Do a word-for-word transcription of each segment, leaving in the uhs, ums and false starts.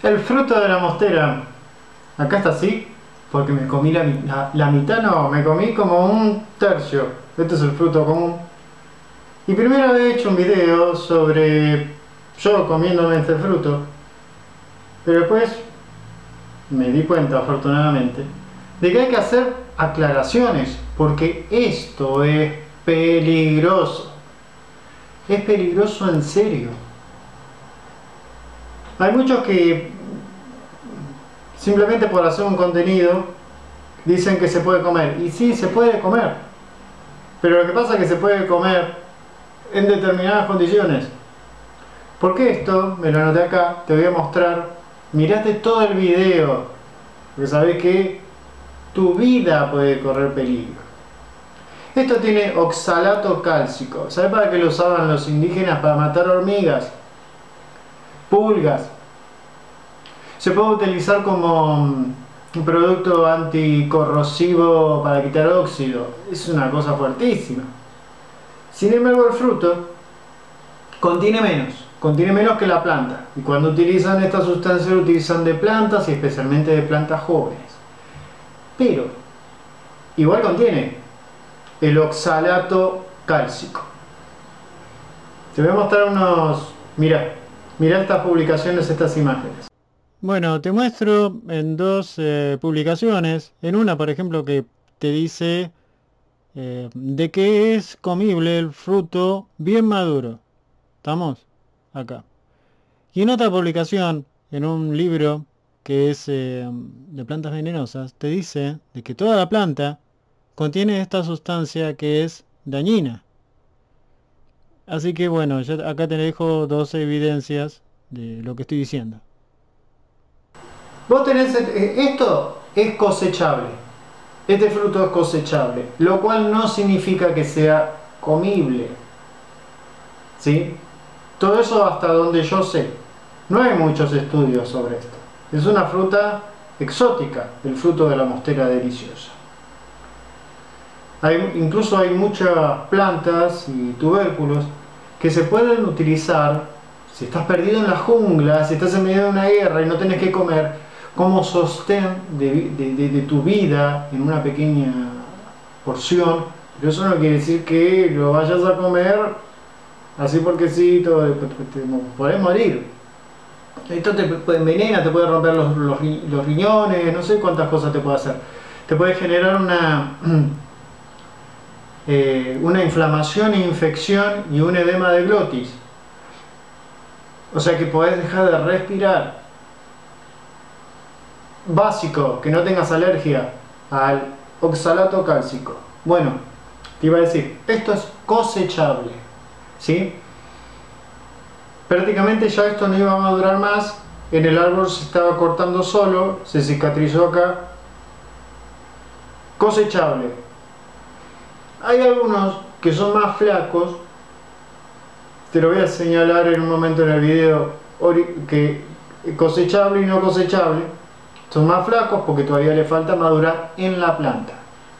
El fruto de la mostera, acá está así, porque me comí la, la, la mitad, no, me comí como un tercio. Este es el fruto común. Y primero había hecho un video sobre yo comiéndome este fruto, pero después me di cuenta, afortunadamente, de que hay que hacer aclaraciones, porque esto es peligroso. Es peligroso en serio. Hay muchos que simplemente por hacer un contenido dicen que se puede comer, y sí, se puede comer, pero lo que pasa es que se puede comer en determinadas condiciones. Porque esto, me lo anoté acá, te voy a mostrar, mirate todo el video, porque sabés que tu vida puede correr peligro. Esto tiene oxalato cálcico. ¿Sabes para qué lo usaban los indígenas? Para matar hormigas, pulgas. Se puede utilizar como un producto anticorrosivo para quitar óxido. Es una cosa fuertísima. Sin embargo, el fruto contiene menos. Contiene menos que la planta. Y cuando utilizan esta sustancia, lo utilizan de plantas y especialmente de plantas jóvenes. Pero, igual contiene el oxalato cálcico. Te voy a mostrar unos... Mira, mira estas publicaciones, estas imágenes. Bueno, te muestro en dos eh, publicaciones. En una, por ejemplo, que te dice eh, de que es comible el fruto bien maduro. ¿Estamos? Acá. Y en otra publicación, en un libro que es eh, de plantas venenosas, te dice de que toda la planta contiene esta sustancia que es dañina. Así que bueno, yo acá te dejo dos evidencias de lo que estoy diciendo. Vos tenés, esto es cosechable, este fruto es cosechable, lo cual no significa que sea comible, ¿sí? Todo eso hasta donde yo sé. No hay muchos estudios sobre esto. Es una fruta exótica, el fruto de la mostera deliciosa. Hay, incluso hay muchas plantas y tubérculos que se pueden utilizar si estás perdido en la jungla, si estás en medio de una guerra y no tenés que comer, como sostén de, de, de, de tu vida en una pequeña porción. Pero eso no quiere decir que lo vayas a comer así porque sí, todo, te, te, podés morir. Esto te, te envenena, te puede romper los, los, los riñones, no sé cuántas cosas te puede hacer. Te puede generar una, eh, una inflamación e infección y un edema de glotis. O sea que podés dejar de respirar. Básico, que no tengas alergia al oxalato cálcico. Bueno, te iba a decir, esto es cosechable, ¿sí? Prácticamente ya esto no iba a madurar más, en el árbol se estaba cortando solo, se cicatrizó acá. Cosechable. Hay algunos que son más flacos, te lo voy a señalar en un momento en el video, que cosechable y no cosechable. Son más flacos porque todavía le falta madurar en la planta.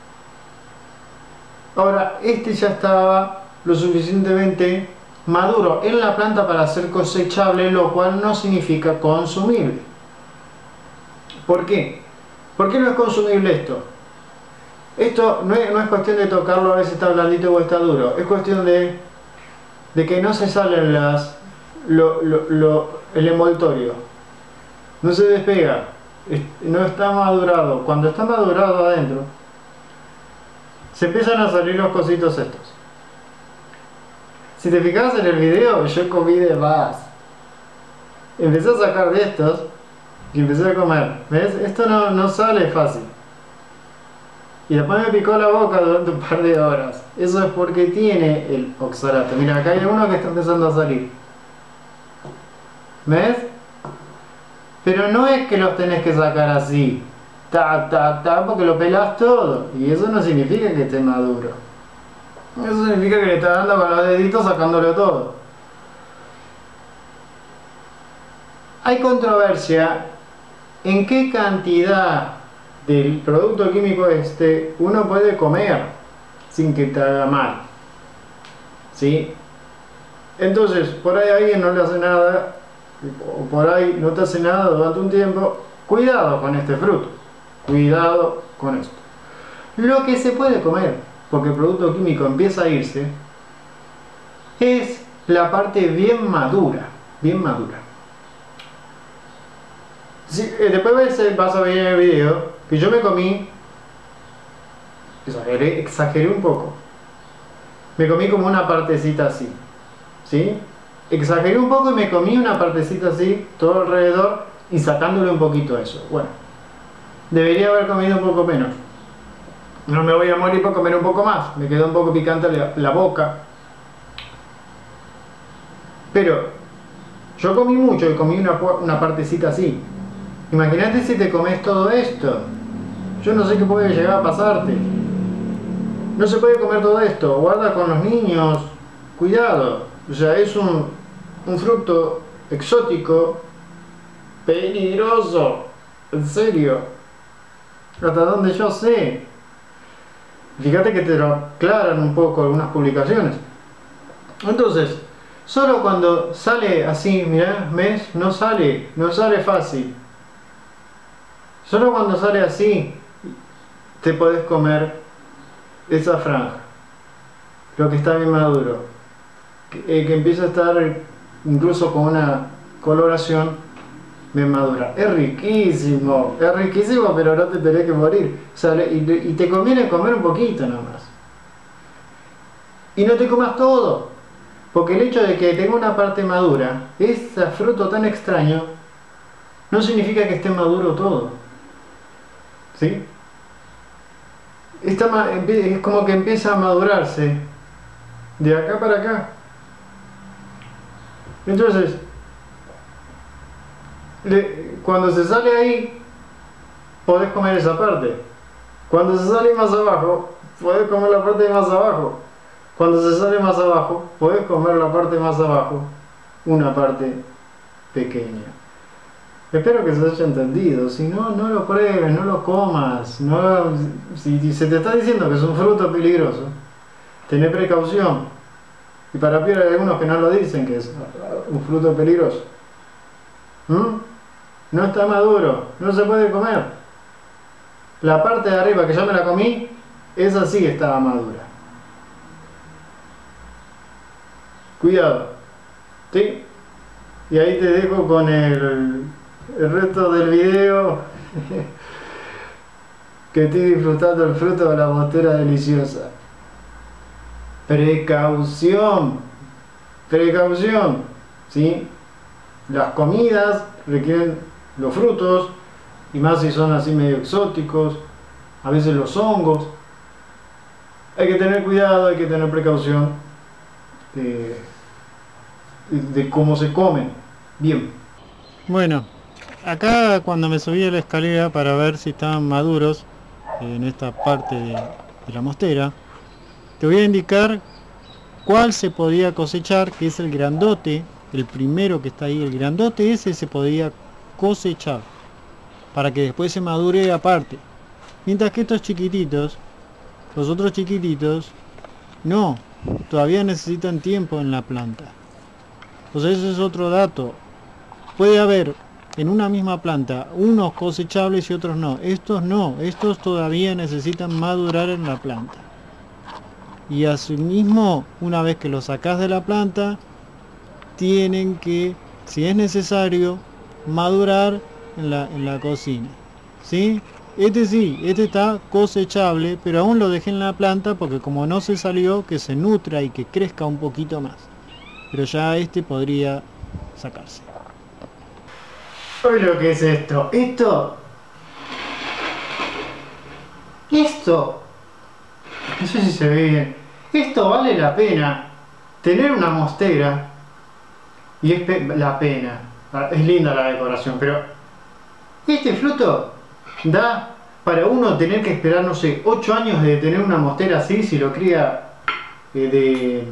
Ahora, este ya estaba lo suficientemente maduro en la planta para ser cosechable, lo cual no significa consumible. ¿Por qué? ¿Por qué no es consumible esto? Esto no es, no es cuestión de tocarlo a ver si está blandito o está duro. Es cuestión de, de que no se salen las, lo, lo, lo, el envoltorio. No se despega. No está madurado. Cuando está madurado adentro, se empiezan a salir los cositos estos. Si te fijas en el video, yo comí de más. Empecé a sacar de estos y empecé a comer. ¿Ves? Esto no, no sale fácil. Y después me picó la boca durante un par de horas. Eso es porque tiene el oxalato. Mira, acá hay uno que está empezando a salir. ¿Ves? Pero no es que los tenés que sacar así, tac, tac, tac, porque lo pelás todo. Y eso no significa que esté maduro. Eso significa que le estás dando con los deditos sacándolo todo. Hay controversia en qué cantidad del producto químico este uno puede comer sin que te haga mal, ¿sí? Entonces, por ahí a alguien no le hace nada o por ahí no te hace nada durante un tiempo, cuidado con este fruto, cuidado con esto. Lo que se puede comer, porque el producto químico empieza a irse, es la parte bien madura, bien madura. Si, eh, después ves, vas a ver en el video que yo me comí, exageré, exageré un poco, me comí como una partecita así, ¿sí? Exageré un poco y me comí una partecita así, todo alrededor, y sacándole un poquito a eso. Bueno, debería haber comido un poco menos. No me voy a morir por comer un poco más, me quedó un poco picante la, la boca. Pero yo comí mucho y comí una, una partecita así. Imagínate si te comes todo esto. Yo no sé qué puede llegar a pasarte. No se puede comer todo esto. Guarda con los niños. Cuidado. O sea, es un, un fruto exótico, peligroso. En serio. Hasta donde yo sé. Fíjate que te lo aclaran un poco algunas publicaciones. Entonces, solo cuando sale así, mirá, ¿ves? No sale, no sale fácil. Solo cuando sale así, te podés comer esa franja. Lo que está bien maduro. Que, eh, que empieza a estar incluso con una coloración bien madura. Es riquísimo, es riquísimo, pero no te tenés que morir. O sea, y, y te conviene comer un poquito nomás. Y no te comas todo. Porque el hecho de que tenga una parte madura, ese fruto tan extraño, no significa que esté maduro todo. ¿Sí? Está, es como que empieza a madurarse de acá para acá. Entonces, le, cuando se sale ahí, podés comer esa parte. Cuando se sale más abajo, podés comer la parte de más abajo. Cuando se sale más abajo, podés comer la parte más abajo, una parte pequeña. Espero que se haya entendido. Si no, no lo pruebes, no lo comas. No, si, si se te está diciendo que es un fruto peligroso, tené precaución. Y para peor hay algunos que no lo dicen que es un fruto peligroso. ¿Mm? No está maduro, no se puede comer. La parte de arriba que ya me la comí, esa sí estaba madura. Cuidado, ¿sí? Y ahí te dejo con el, el resto del video. Que estoy disfrutando el fruto de la mostera deliciosa. Precaución, precaución, ¿sí? Las comidas requieren los frutos, y más si son así medio exóticos, a veces los hongos. Hay que tener cuidado, hay que tener precaución de, de cómo se comen. Bien. Bueno, acá cuando me subí a la escalera para ver si estaban maduros en esta parte de, de la mostera, te voy a indicar cuál se podía cosechar, que es el grandote, el primero que está ahí, el grandote ese se podía cosechar para que después se madure aparte, mientras que estos chiquititos, los otros chiquititos, no, todavía necesitan tiempo en la planta. Entonces ese es otro dato. Puede haber en una misma planta unos cosechables y otros no. Estos no, estos todavía necesitan madurar en la planta. Y asimismo, una vez que los sacas de la planta, tienen que, si es necesario, madurar en la, en la cocina. ¿Sí? Este sí, este está cosechable, pero aún lo dejé en la planta porque como no se salió, que se nutra y que crezca un poquito más. Pero ya este podría sacarse. Oye, lo que es esto. Esto. Esto. No sé si se ve bien. Esto vale la pena. Tener una mostera. Y es pe la pena. Es linda la decoración, pero este fruto da para uno tener que esperar, no sé, ocho años de tener una mostera así, si lo cría eh,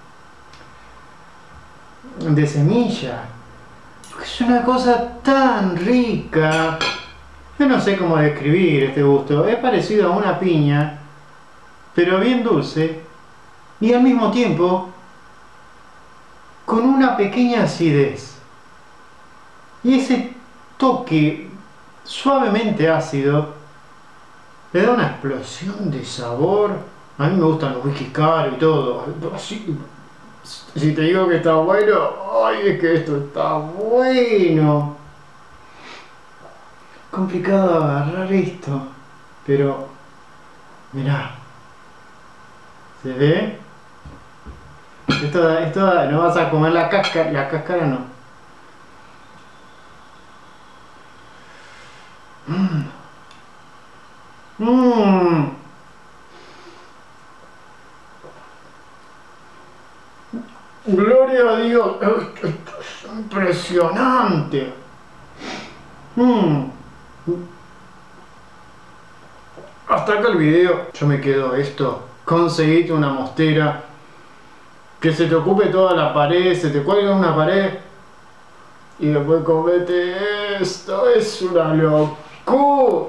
de, de semilla. Es una cosa tan rica. Yo no sé cómo describir este gusto. Es parecido a una piña, pero bien dulce y al mismo tiempo con una pequeña acidez. Y ese toque suavemente ácido le da una explosión de sabor. A mí me gustan los whisky caros y todo. Así, si te digo que está bueno, ay, es que esto está bueno. Complicado agarrar esto, pero mirá, ¿se ve? Esto, esto no vas a comer la cáscara, la cáscara no. Mmm. Mmm. Gloria a Dios, esto es impresionante. Mmm. Hasta acá el video. Yo me quedo esto. Conseguite una mostera que se te ocupe toda la pared, se te cuelga una pared y después comete esto. Es una locura.